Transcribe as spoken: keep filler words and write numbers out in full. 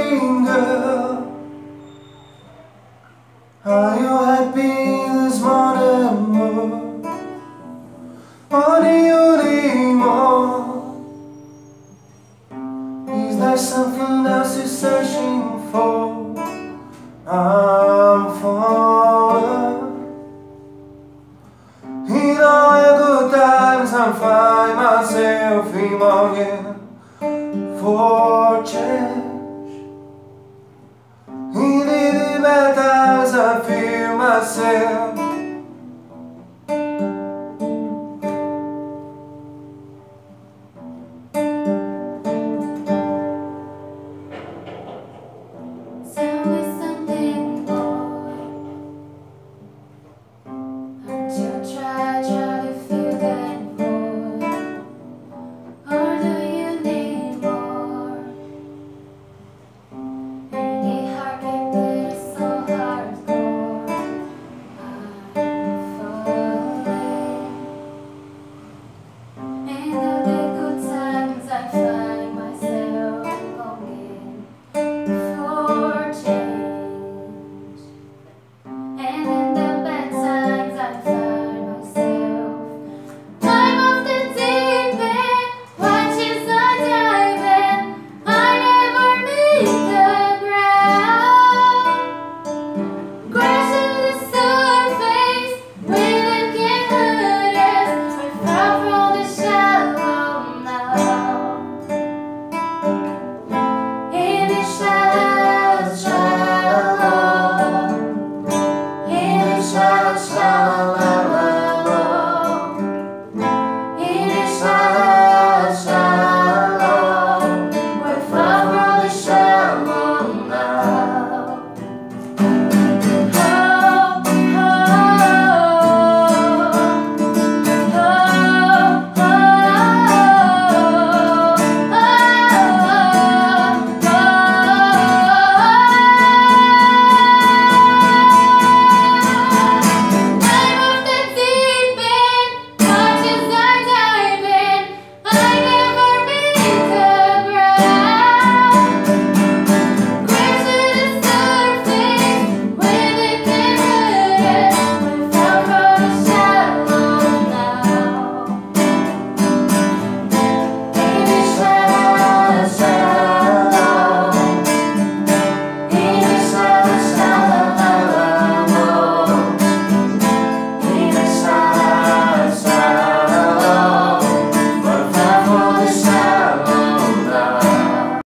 morning, girl? Are you happy this morning? What do you need more? Is there something else you're searching for? I'm falling. In all the good times I find myself longing for change. In the bad times I feel myself